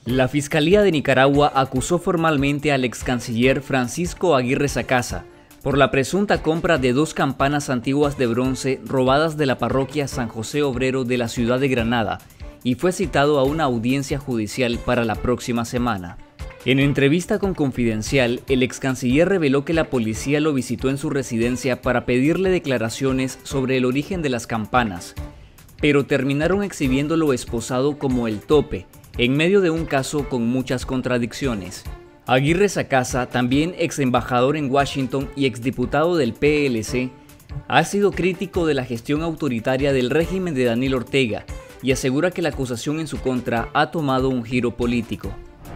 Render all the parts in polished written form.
La Fiscalía de Nicaragua acusó formalmente al ex canciller Francisco Aguirre Sacasa por la presunta compra de 2 campanas antiguas de bronce robadas de la parroquia San José Obrero de la ciudad de Granada y fue citado a una audiencia judicial para la próxima semana. En entrevista con Confidencial, el ex canciller reveló que la policía lo visitó en su residencia para pedirle declaraciones sobre el origen de las campanas, pero terminaron exhibiéndolo esposado como el tope, en medio de un caso con muchas contradicciones. Aguirre Sacasa, también ex embajador en Washington y exdiputado del PLC, ha sido crítico de la gestión autoritaria del régimen de Daniel Ortega y asegura que la acusación en su contra ha tomado un giro político.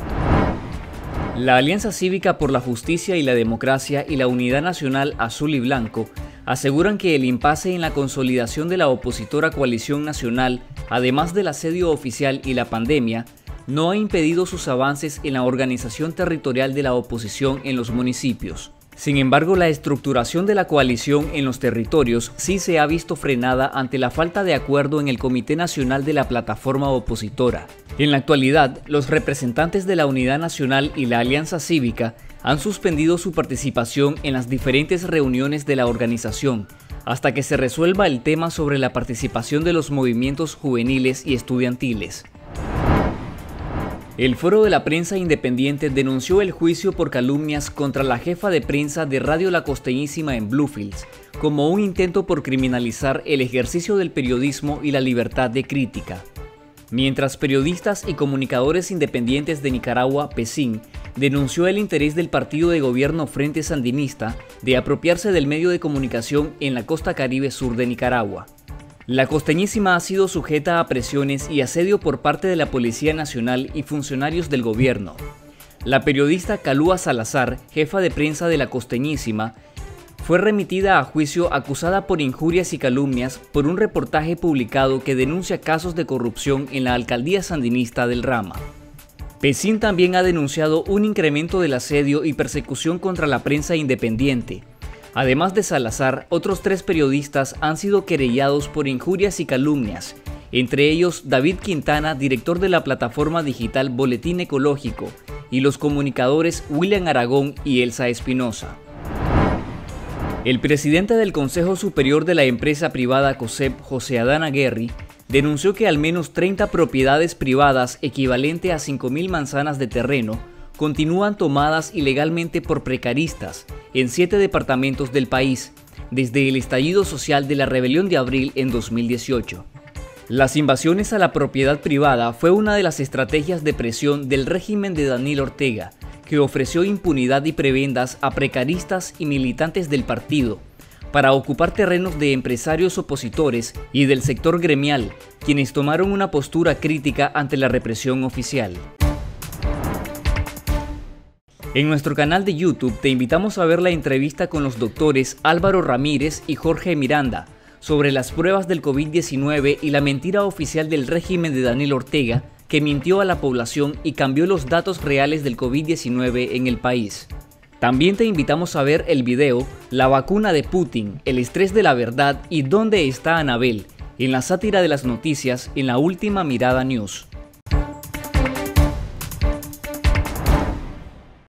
La Alianza Cívica por la Justicia y la Democracia y la Unidad Nacional Azul y Blanco aseguran que el impasse en la consolidación de la opositora coalición nacional, además del asedio oficial y la pandemia, no ha impedido sus avances en la organización territorial de la oposición en los municipios. Sin embargo, la estructuración de la coalición en los territorios sí se ha visto frenada ante la falta de acuerdo en el Comité Nacional de la Plataforma Opositora. En la actualidad, los representantes de la Unidad Nacional y la Alianza Cívica han suspendido su participación en las diferentes reuniones de la organización, hasta que se resuelva el tema sobre la participación de los movimientos juveniles y estudiantiles. El Foro de la Prensa Independiente denunció el juicio por calumnias contra la jefa de prensa de Radio La Costeñísima en Bluefields, como un intento por criminalizar el ejercicio del periodismo y la libertad de crítica. Mientras periodistas y comunicadores independientes de Nicaragua, PECIN, denunció el interés del partido de gobierno Frente Sandinista de apropiarse del medio de comunicación en la costa caribe sur de Nicaragua. La Costeñísima ha sido sujeta a presiones y asedio por parte de la Policía Nacional y funcionarios del gobierno. La periodista Kalúa Salazar, jefa de prensa de La Costeñísima, fue remitida a juicio acusada por injurias y calumnias por un reportaje publicado que denuncia casos de corrupción en la alcaldía sandinista del Rama. PECIN también ha denunciado un incremento del asedio y persecución contra la prensa independiente. Además de Salazar, otros 3 periodistas han sido querellados por injurias y calumnias, entre ellos David Quintana, director de la plataforma digital Boletín Ecológico, y los comunicadores William Aragón y Elsa Espinosa. El presidente del Consejo Superior de la empresa privada COSEP, José Adán Aguerri, denunció que al menos 30 propiedades privadas equivalente a 5.000 manzanas de terreno continúan tomadas ilegalmente por precaristas en 7 departamentos del país, desde el estallido social de la rebelión de abril en 2018. Las invasiones a la propiedad privada fue una de las estrategias de presión del régimen de Daniel Ortega, que ofreció impunidad y prebendas a precaristas y militantes del partido para ocupar terrenos de empresarios opositores y del sector gremial, quienes tomaron una postura crítica ante la represión oficial. En nuestro canal de YouTube te invitamos a ver la entrevista con los doctores Álvaro Ramírez y Jorge Miranda sobre las pruebas del COVID-19 y la mentira oficial del régimen de Daniel Ortega que mintió a la población y cambió los datos reales del COVID-19 en el país. También te invitamos a ver el video La vacuna de Putin, el estrés de la verdad y ¿dónde está Anabel?, en la sátira de las noticias en La Última Mirada News.